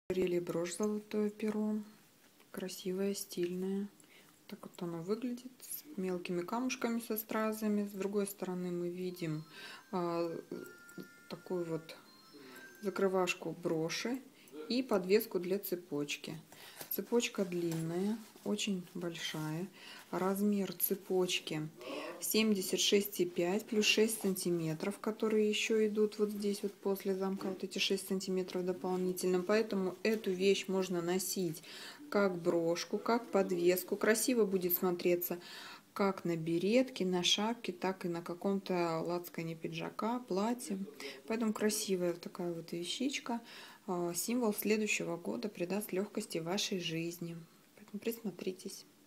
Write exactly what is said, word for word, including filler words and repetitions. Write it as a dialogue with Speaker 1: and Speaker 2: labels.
Speaker 1: Ожерелье, брошь золотое перо. Красивая, стильная. Так вот оно выглядит, с мелкими камушками, со стразами. С другой стороны мы видим а, такую вот закрывашку броши и подвеску для цепочки. Цепочка длинная, очень большая. Размер цепочки семьдесят шесть и пять плюс шесть сантиметров, которые еще идут вот здесь вот после замка, вот эти шесть сантиметров дополнительно. Поэтому эту вещь можно носить как брошку, как подвеску. Красиво будет смотреться как на беретке, на шапке, так и на каком-то лацкане пиджака, платье. Поэтому красивая такая вот вещичка. Символ следующего года придаст легкости вашей жизни. Поэтому присмотритесь.